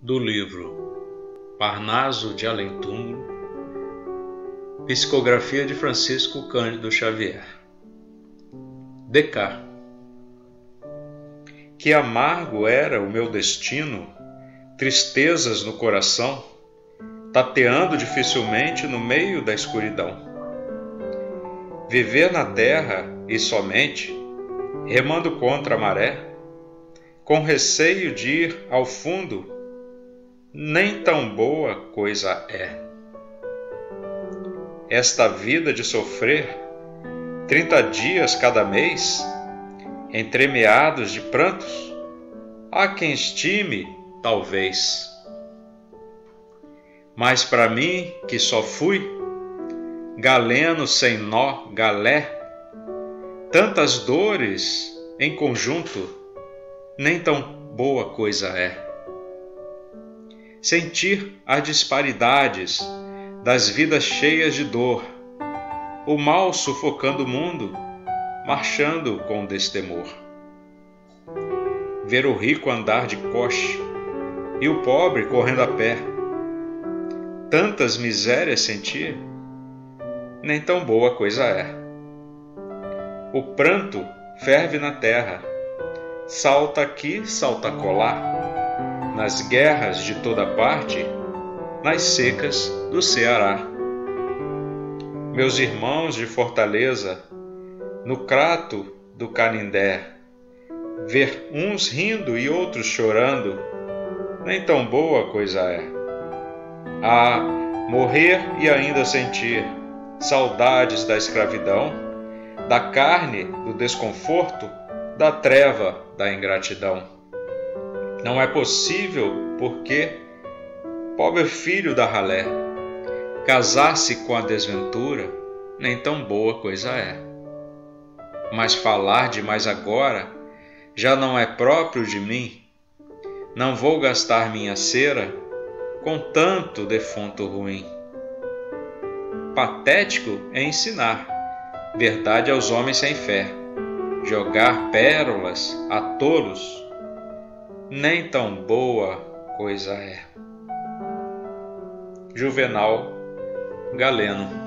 do livro Parnaso de Além-Túmulo, psicografia de Francisco Cândido Xavier. D.K. Que amargo era o meu destino, tristezas no coração, tateando dificilmente no meio da escuridão. Viver na terra e somente, remando contra a maré, com receio de ir ao fundo, nem tão boa coisa é. Esta vida de sofrer, 30 dias cada mês, entremeados de prantos, há quem estime, talvez. Mas para mim, que só fui galeno sem nó, galé, tantas dores em conjunto, nem tão boa coisa é. Sentir as disparidades das vidas cheias de dor, o mal sufocando o mundo, marchando com destemor. Ver o rico andar de coche e o pobre correndo a pé, tantas misérias sentir, nem tão boa coisa é. O pranto ferve na terra, salta aqui, salta acolá, nas guerras de toda parte, nas secas do Ceará. Meus irmãos de Fortaleza, no crato do Canindé, ver uns rindo e outros chorando, nem tão boa coisa é. Ah, morrer e ainda sentir saudades da escravidão, da carne, do desconforto, da treva, da ingratidão. Não é possível porque, pobre filho da ralé, casar-se com a desventura, nem tão boa coisa é. Mas falar demais agora já não é próprio de mim. Não vou gastar minha cera com tanto defunto ruim. Patético é ensinar verdade aos homens sem fé, jogar pérolas a tolos, nem tão boa coisa é. Juvenal Galeno.